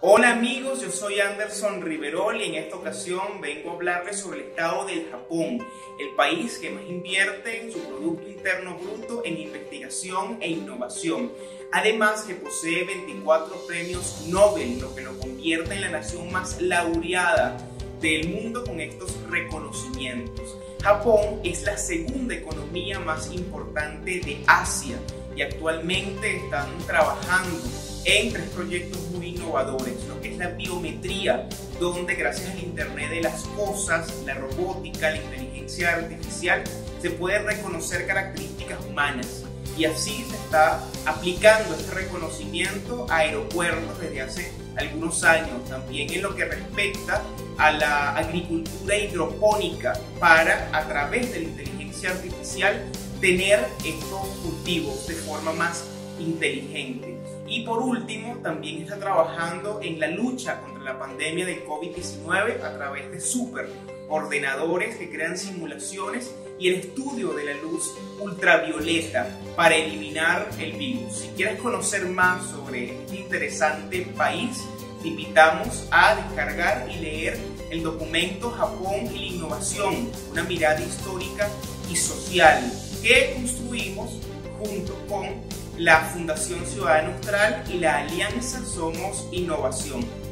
Hola amigos, yo soy Anderson Riverol y en esta ocasión vengo a hablarles sobre el estado del Japón, el país que más invierte en su Producto Interno Bruto en investigación e innovación. Además que posee 24 premios Nobel, lo que lo convierte en la nación más laureada del mundo con estos reconocimientos. Japón es la segunda economía más importante de Asia y actualmente están trabajando en 3 proyectos muy innovadores, lo que es la biometría, donde gracias al Internet de las cosas, la robótica, la inteligencia artificial, se pueden reconocer características humanas. Y así se está aplicando este reconocimiento a aeropuertos desde hace algunos años, también en lo que respecta a la agricultura hidropónica para, a través de la inteligencia artificial, tener estos cultivos de forma más inteligente. Y por último, también está trabajando en la lucha contra la pandemia de COVID-19 a través de superordenadores que crean simulaciones y el estudio de la luz ultravioleta para eliminar el virus. Si quieres conocer más sobre este interesante país, te invitamos a descargar y leer el documento Japón y la innovación, una mirada histórica y social que construimos junto con la Fundación Ciudadano Austral y la Alianza Somos Innovación.